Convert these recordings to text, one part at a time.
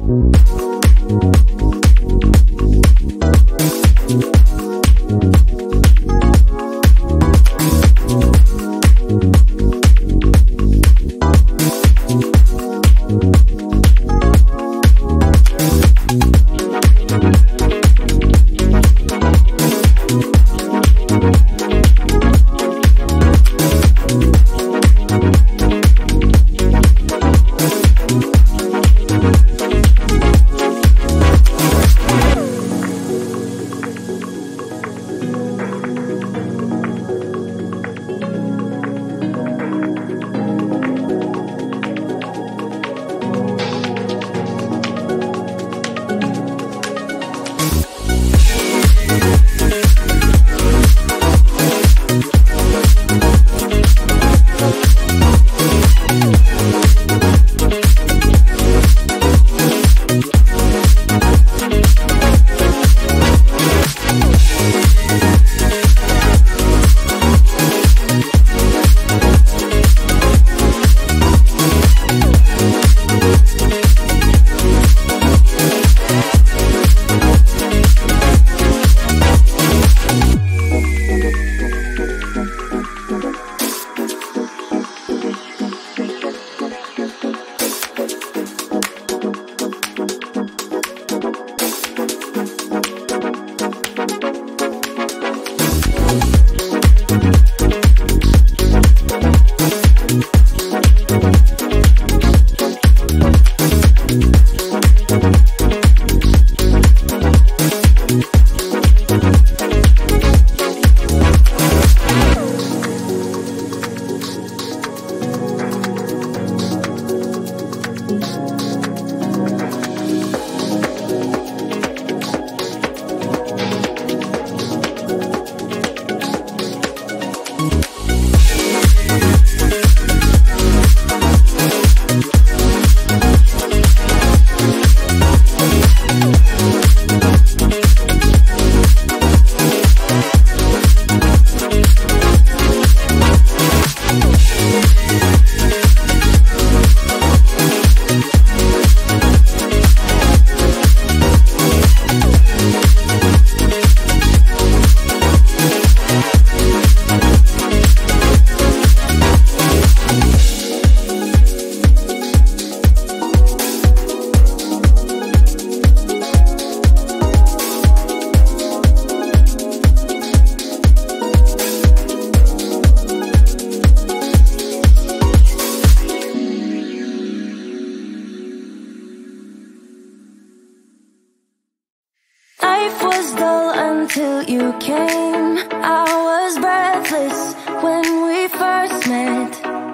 till you came. I was breathless when we first met.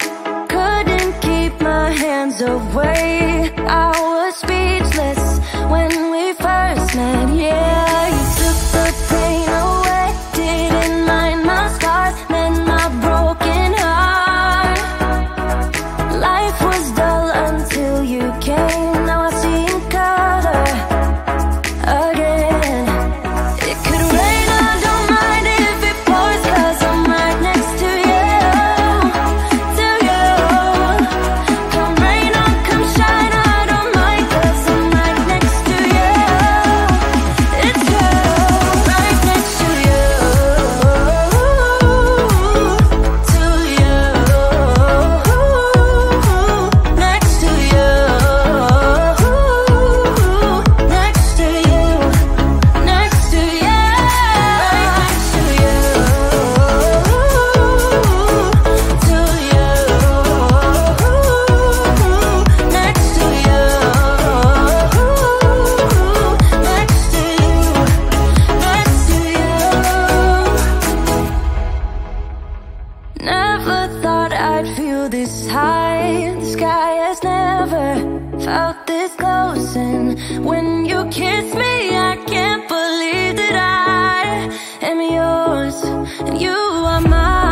Couldn't keep my hands away. I was speechless when we first met. Yeah, you took the pain away. Didn't mind my scars, then my broken heart. Life was dull until you came. Now I see in color again. It could rain, I don't mind if it pours, 'cause I'm right next to you, to you. Come rain or come shine, I don't mind, 'cause I'm right next to you. It's you, right next to you, to you, next to you, next to you, next to you, right next to you, to you, next to you, next to you, next to you. Never thought I'd feel this high. The sky has never felt this close, and when you kiss me, I can't believe that I am yours and you are mine.